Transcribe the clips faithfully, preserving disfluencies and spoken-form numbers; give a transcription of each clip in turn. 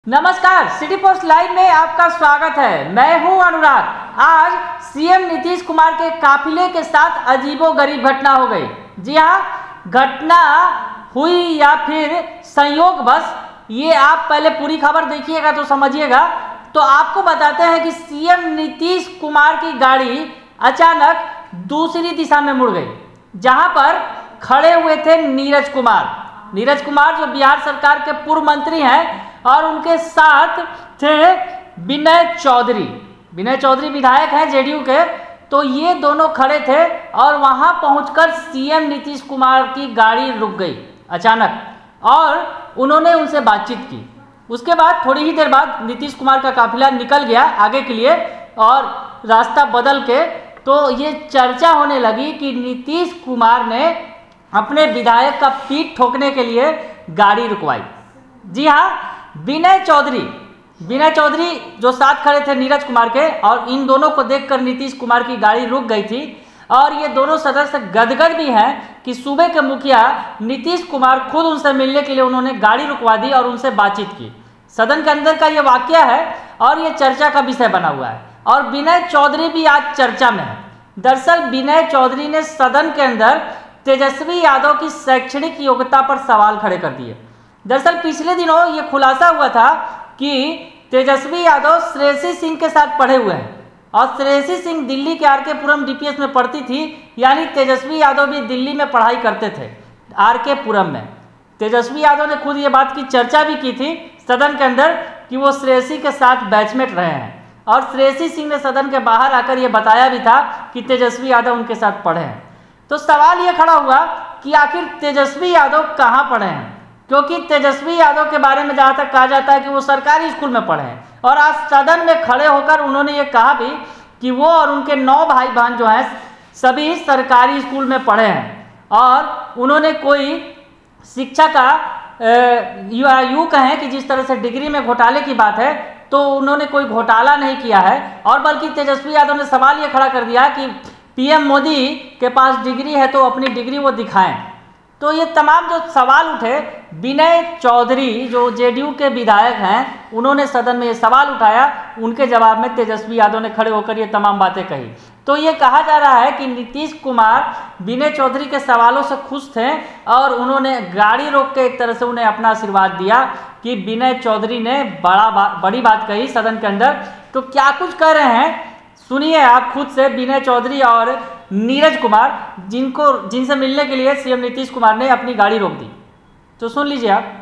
नमस्कार, city post live में आपका स्वागत है। मैं हूं अनुराग। आज सीएम नीतीश कुमार के काफिले के साथ अजीबोगरीब घटना हो गई। जी हां, घटना हुई या फिर संयोग बस, ये आप पहले पूरी खबर देखिएगा तो समझिएगा। तो आपको बताते हैं कि सीएम नीतीश कुमार की गाड़ी अचानक दूसरी दिशा में मुड़ गई, जहां पर खड़े हुए थे नीरज कुमार। नीरज कुमार जो बिहार सरकार के पूर्व मंत्री हैं और उनके साथ थे विनय चौधरी। विनय चौधरी विधायक हैं जेडीयू के। तो ये दोनों खड़े थे और वहां पहुंचकर सीएम नीतीश कुमार की गाड़ी रुक गई अचानक और उन्होंने उनसे बातचीत की। उसके बाद थोड़ी ही देर बाद नीतीश कुमार का काफिला निकल गया आगे के लिए और रास्ता बदल के। तो ये चर्चा होने लगी कि नीतीश कुमार ने अपने विधायक का पीठ ठोकने के लिए गाड़ी रुकवाई। जी हाँ, विनय चौधरी विनय चौधरी जो साथ खड़े थे नीरज कुमार के, और इन दोनों को देखकर नीतीश कुमार की गाड़ी रुक गई थी। और ये दोनों सदस्य गदगद भी हैं कि सूबे के मुखिया नीतीश कुमार खुद उनसे मिलने के लिए उन्होंने गाड़ी रुकवा दी और उनसे बातचीत की। सदन के अंदर का ये वाकया है और ये चर्चा का विषय बना हुआ है और विनय चौधरी भी आज चर्चा में है। दरअसल विनय चौधरी ने सदन के अंदर तेजस्वी यादव की शैक्षणिक योग्यता पर सवाल खड़े कर दिए। दरअसल पिछले दिनों ये खुलासा हुआ था कि तेजस्वी यादव श्रेयसी सिंह के साथ पढ़े हुए हैं और श्रेयसी सिंह दिल्ली के आर के पुरम डीपीएस में पढ़ती थी, यानी तेजस्वी यादव भी दिल्ली में पढ़ाई करते थे आर के पुरम में। तेजस्वी यादव ने खुद ये बात की चर्चा भी की थी सदन के अंदर कि वो श्रेयसी के साथ बैचमेट रहे हैं और श्रेयसी सिंह ने सदन के बाहर आकर ये बताया भी था कि तेजस्वी यादव उनके साथ पढ़े हैं। तो सवाल ये खड़ा हुआ कि आखिर तेजस्वी यादव कहाँ पढ़े हैं, क्योंकि तेजस्वी यादव के बारे में जहाँ तक कहा जाता है कि वो सरकारी स्कूल में पढ़े हैं। और आज सदन में खड़े होकर उन्होंने ये कहा भी कि वो और उनके नौ भाई बहन जो हैं सभी सरकारी स्कूल में पढ़े हैं और उन्होंने कोई शिक्षा का यूँ कहें कि जिस तरह से डिग्री में घोटाले की बात है तो उन्होंने कोई घोटाला नहीं किया है। और बल्कि तेजस्वी यादव ने सवाल ये खड़ा कर दिया कि पीएम मोदी के पास डिग्री है तो अपनी डिग्री वो दिखाएं। तो ये तमाम जो सवाल उठे, विनय चौधरी जो जेडीयू के विधायक हैं उन्होंने सदन में ये सवाल उठाया। उनके जवाब में तेजस्वी यादव ने खड़े होकर ये तमाम बातें कही। तो ये कहा जा रहा है कि नीतीश कुमार विनय चौधरी के सवालों से खुश थे और उन्होंने गाड़ी रोक के एक तरह से उन्हें अपना आशीर्वाद दिया कि विनय चौधरी ने बड़ा बा, बड़ी बात कही सदन के अंदर। तो क्या कुछ कह रहे हैं सुनिए आप खुद से, विनय चौधरी और नीरज कुमार, जिनको जिनसे मिलने के लिए सीएम नीतीश कुमार ने अपनी गाड़ी रोक दी। तो सुन लीजिए आप।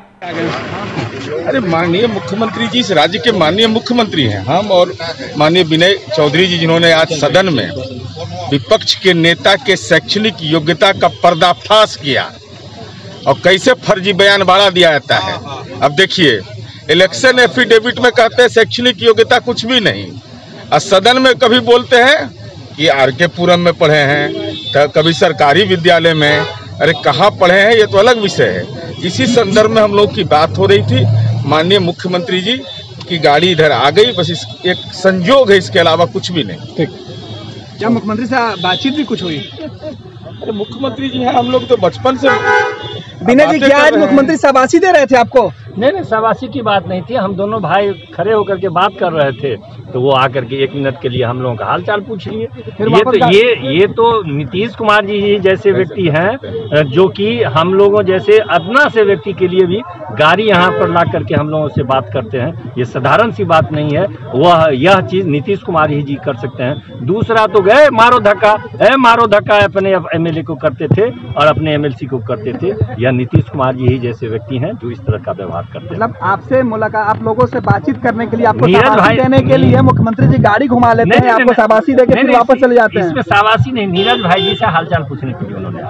अरे माननीय मुख्यमंत्री जी, इस राज्य के माननीय मुख्यमंत्री हैं हम, और माननीय विनय चौधरी जी जिन्होंने आज सदन में विपक्ष के नेता के शैक्षणिक योग्यता का पर्दाफाश किया और कैसे फर्जी बयान बाड़ा दिया जाता है। अब देखिए, इलेक्शन एफिडेविट में कहते हैं शैक्षणिक योग्यता कुछ भी नहीं, और सदन में कभी बोलते हैं कि आर के पुरम में पढ़े हैं तो कभी सरकारी विद्यालय में। अरे कहाँ पढ़े हैं ये तो अलग विषय है। इसी संदर्भ में हम लोग की बात हो रही थी। माननीय मुख्यमंत्री जी की गाड़ी इधर आ गई, बस इस एक संयोग है, इसके अलावा कुछ भी नहीं। ठीक, क्या मुख्यमंत्री से बातचीत भी कुछ हुई? अरे मुख्यमंत्री जी हैं, हम लोग तो बचपन से। विनय जी, क्या आज मुख्यमंत्री शाबाशी दे रहे थे आपको? नहीं नहीं, शाबाशी की बात नहीं थी। हम दोनों भाई खड़े होकर के बात कर रहे थे तो वो आकर के एक मिनट के लिए हम लोगों का हाल चाल पूछ लिए। ये तो ये ये तो नीतीश कुमार जी जैसे व्यक्ति हैं जो कि हम लोगों जैसे अदना से व्यक्ति के लिए भी गाड़ी यहाँ पर ला करके हम लोगों से बात करते हैं। ये साधारण सी बात नहीं है। वह यह चीज़ नीतीश कुमार ही जी कर सकते हैं। दूसरा तो गए मारो धक्का ए मारो धक्का अपने एमएलए को करते थे और अपने एमएलसी को करते थे। यह नीतीश कुमार जी ही जैसे व्यक्ति हैं जो इस तरह का व्यवहार करते हैं। मतलब आपसे मुलाकात, आप लोगों से बातचीत करने के लिए, आपको शाबाशी देने के लिए मुख्यमंत्री जी गाड़ी घुमा लेते हैं, आपको शाबाशी देके फिर वापस चले जाते हैं। इसमें शाबाशी नहीं, नीरज भाई जी से हालचाल पूछने के लिए उन्होंने।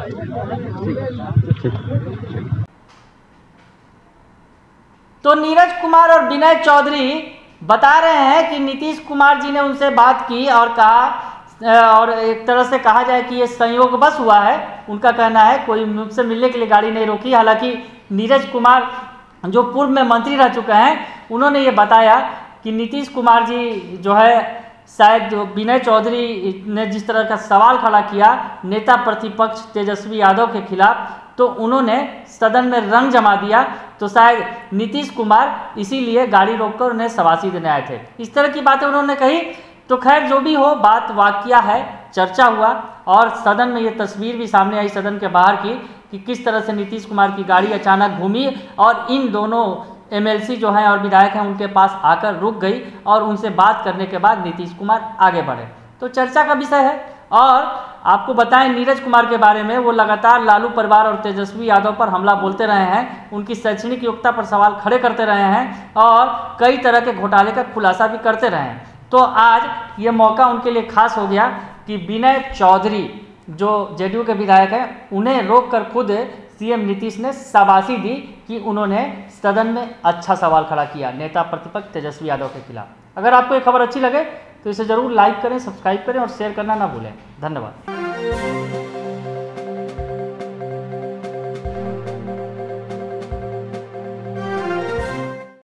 तो नीरज कुमार और विनय चौधरी बता रहे हैं कि नीतीश कुमार जी ने उनसे बात की और कहा, और एक तरह से कहा जाए कि ये संयोग बस हुआ है। उनका कहना है कोई मुझसे मिलने के लिए गाड़ी नहीं रोकी। हालांकि नीरज कुमार जो पूर्व में मंत्री रह चुके हैं उन्होंने ये बताया कि नीतीश कुमार जी जो है शायद जो विनय चौधरी ने जिस तरह का सवाल खड़ा किया नेता प्रतिपक्ष तेजस्वी यादव के खिलाफ, तो उन्होंने सदन में रंग जमा दिया तो शायद नीतीश कुमार इसीलिए गाड़ी रोककर उन्हें शाबाशी देने आए थे। इस तरह की बातें उन्होंने कही। तो खैर जो भी हो, बात वाकया है, चर्चा हुआ और सदन में ये तस्वीर भी सामने आई सदन के बाहर की कि किस तरह से नीतीश कुमार की गाड़ी अचानक घूमी और इन दोनों एमएलसी जो हैं और विधायक हैं उनके पास आकर रुक गई और उनसे बात करने के बाद नीतीश कुमार आगे बढ़े। तो चर्चा का विषय है। और आपको बताएं नीरज कुमार के बारे में, वो लगातार लालू परिवार और तेजस्वी यादव पर हमला बोलते रहे हैं, उनकी शैक्षणिक योग्यता पर सवाल खड़े करते रहे हैं और कई तरह के घोटाले का खुलासा भी करते रहे हैं। तो आज ये मौका उनके लिए खास हो गया कि विनय चौधरी जो जेडीयू के विधायक हैं उन्हें रोककर खुद सीएम नीतीश ने शाबाशी दी कि उन्होंने सदन में अच्छा सवाल खड़ा किया नेता प्रतिपक्ष तेजस्वी यादव के खिलाफ। अगर आपको ये खबर अच्छी लगे तो इसे जरूर लाइक करें, सब्सक्राइब करें और शेयर करना ना भूलें। धन्यवाद।